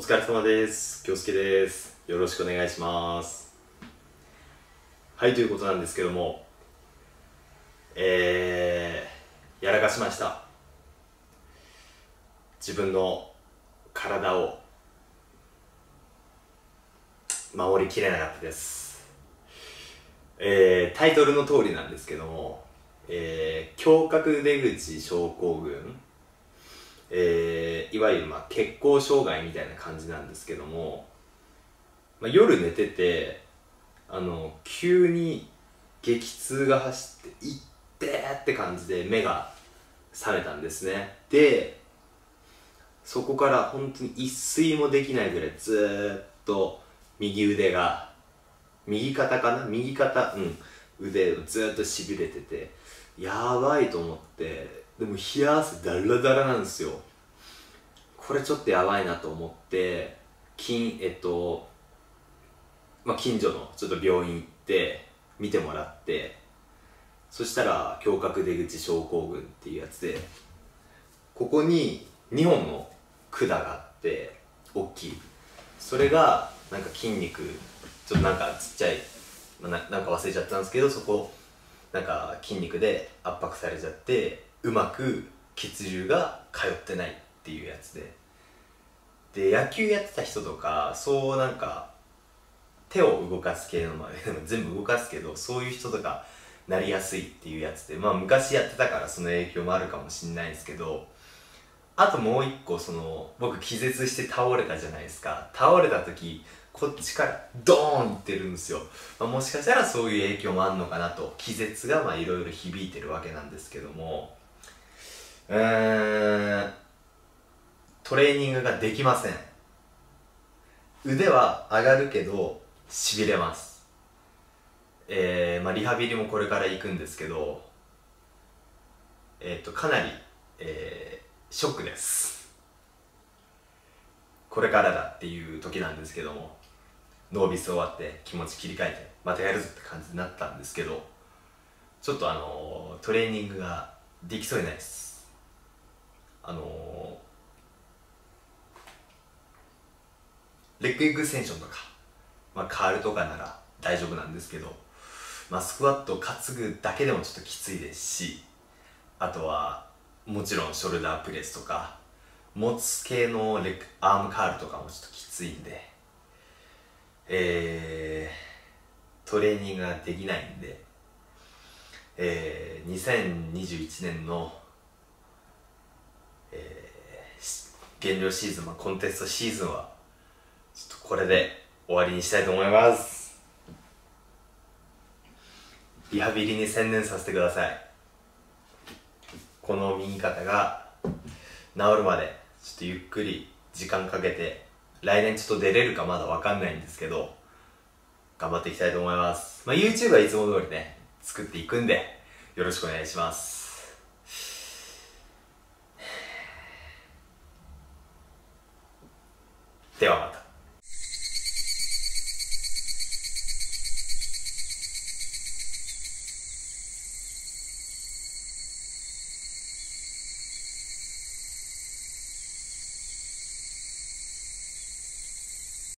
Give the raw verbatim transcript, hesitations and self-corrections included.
疲れ様です。京介です。よろしくお願いします。はい、ということなんですけども、えー、やらかしました。自分の体を守りきれなかったです。えー、タイトルの通りなんですけども、えー、胸郭出口症候群、えー、いわゆる、まあ、血行障害みたいな感じなんですけども、まあ、夜寝ててあの急に激痛が走っていってーって感じで目が覚めたんですね。でそこから本当に一睡もできないぐらいずーっと右腕が右肩かな右肩うん腕をずーっとしびれてて、やばいと思って、でも冷や汗ダラダラなんですよ。これちょっとやばいなと思って近えっとまあ近所のちょっと病院行って見てもらって、そしたら胸郭出口症候群っていうやつで、ここににほんの管があって大きい、それがなんか筋肉ちょっとなんかちっちゃい、まあ、な, なんか忘れちゃったんですけど、そこなんか筋肉で圧迫されちゃってうまく血流が通ってないっていうやつで、で野球やってた人とかそうなんか手を動かす系の、まあ、全部動かすけどそういう人とかなりやすいっていうやつで、まあ昔やってたからその影響もあるかもしんないですけど、あともう一個、その僕気絶して倒れたじゃないですか。倒れた時こっちからドーンってるんですよ。まあ、もしかしたらそういう影響もあるのかなと。気絶がまあいろいろ響いてるわけなんですけども、うーんトレーニングができません。腕は上がるけどしびれます。えーまあ、リハビリもこれから行くんですけど、えっとかなり、えー、ショックです。これからだっていう時なんですけども、ノービス終わって気持ち切り替えてまたやるぞって感じになったんですけど、ちょっとあのー、トレーニングができそうにないです。あのー、レッグエクステンションとか、まあ、カールとかなら大丈夫なんですけど、まあ、スクワットを担ぐだけでもちょっときついですし、あとはもちろんショルダープレスとか持つ系のレッグアームカールとかもちょっときついんで、えー、トレーニングができないんで、えー、にせんにじゅういちねんの、えー、減量シーズン、まあ、コンテストシーズンはちょっとこれで終わりにしたいと思います。リハビリに専念させてください。この右肩が治るまでちょっとゆっくり時間かけて、来年ちょっと出れるかまだわかんないんですけど頑張っていきたいと思います。まあ、YouTube はいつも通りね作っていくんでよろしくお願いします。ではまた。